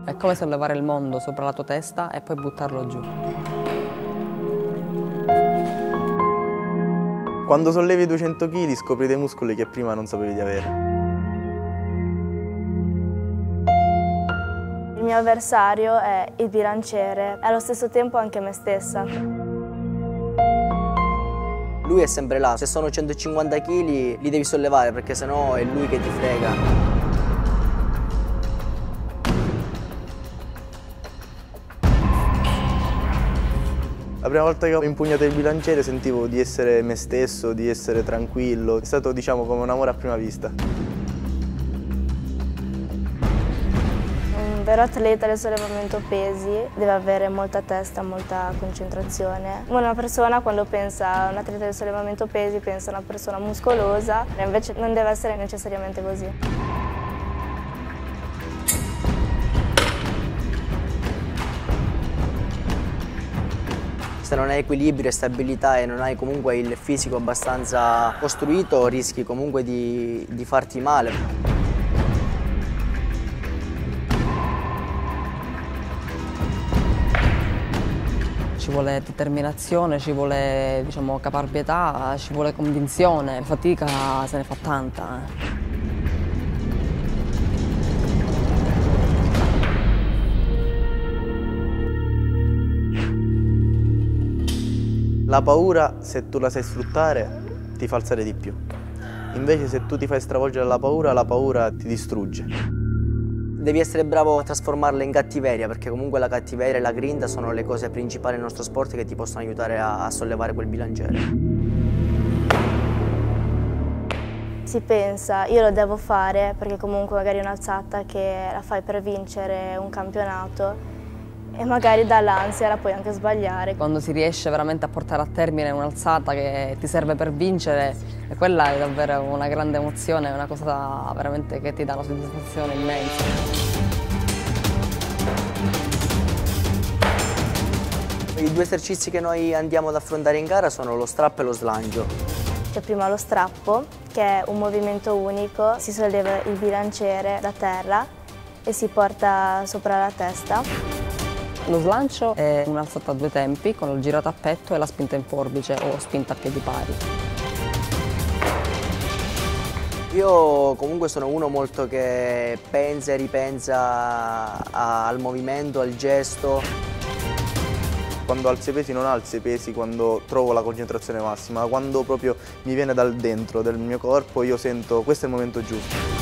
È come sollevare il mondo sopra la tua testa e poi buttarlo giù. Quando sollevi 200 kg scopri dei muscoli che prima non sapevi di avere. Il mio avversario è il bilanciere e allo stesso tempo anche me stessa. Lui è sempre là, se sono 150 kg li devi sollevare perché sennò è lui che ti frega. La prima volta che ho impugnato il bilanciere sentivo di essere me stesso, di essere tranquillo. È stato, diciamo, come un amore a prima vista. Un vero atleta del sollevamento pesi deve avere molta testa, molta concentrazione. Una persona quando pensa a un atleta del sollevamento pesi pensa a una persona muscolosa, e invece non deve essere necessariamente così. Se non hai equilibrio e stabilità e non hai comunque il fisico abbastanza costruito, rischi comunque di farti male. Ci vuole determinazione, ci vuole, diciamo, caparbietà, ci vuole convinzione. Fatica se ne fa tanta. La paura, se tu la sai sfruttare, ti fa alzare di più. Invece se tu ti fai stravolgere dalla paura, la paura ti distrugge. Devi essere bravo a trasformarla in cattiveria, perché comunque la cattiveria e la grinta sono le cose principali del nostro sport che ti possono aiutare a sollevare quel bilanciere. Si pensa, io lo devo fare perché comunque magari è un'alzata che la fai per vincere un campionato e magari dall'ansia la puoi anche sbagliare. Quando si riesce veramente a portare a termine un'alzata che ti serve per vincere, e quella è davvero una grande emozione, è una cosa veramente che ti dà una soddisfazione immensa. I due esercizi che noi andiamo ad affrontare in gara sono lo strap e lo slancio. C'è prima lo strappo, che è un movimento unico, si solleva il bilanciere da terra e si porta sopra la testa. Lo slancio è un'alzata a due tempi con il girato a petto e la spinta in forbice o spinta a piedi pari. Io comunque sono uno molto che pensa e ripensa al movimento, al gesto. Quando alzo i pesi non alzo i pesi quando trovo la concentrazione massima, quando proprio mi viene dal dentro del mio corpo io sento questo è il momento giusto.